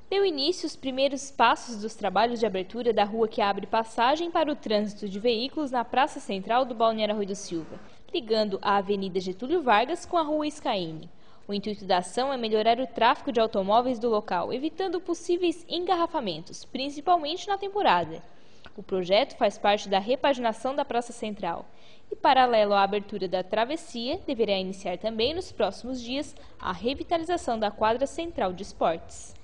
deu início os primeiros passos dos trabalhos de abertura da rua que abre passagem para o trânsito de veículos na Praça Central do Balneário Arroio do Silva, ligando a Avenida Getúlio Vargas com a Rua Scaini. O intuito da ação é melhorar o tráfego de automóveis do local, evitando possíveis engarrafamentos, principalmente na temporada. O projeto faz parte da repaginação da Praça Central e, paralelo à abertura da travessia, deverá iniciar também nos próximos dias a revitalização da quadra central de esportes.